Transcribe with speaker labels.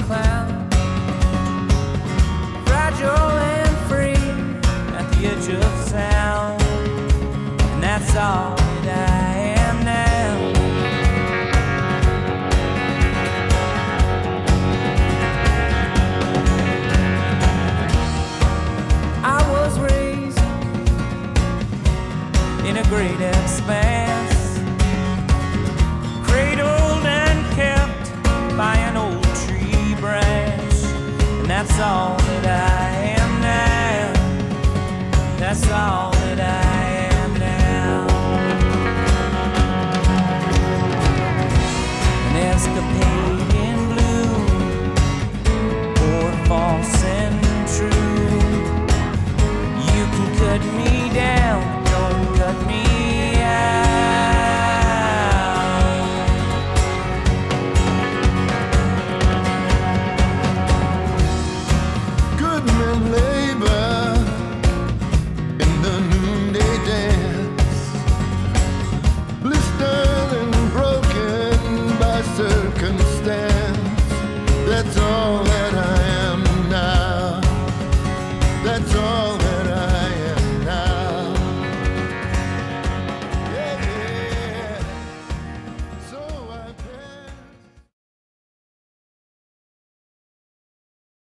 Speaker 1: clown, fragile and free at the edge of sound, and that's all that I am now. I was raised in a great expanse, cradled and kept by an old tree branch, and that's all that I am now. That's all that I am now. An escapade in blue, or false and true. You can cut me down, don't cut me out.
Speaker 2: Good men labor in the noonday dance, blistered and broken by circumstance. That's all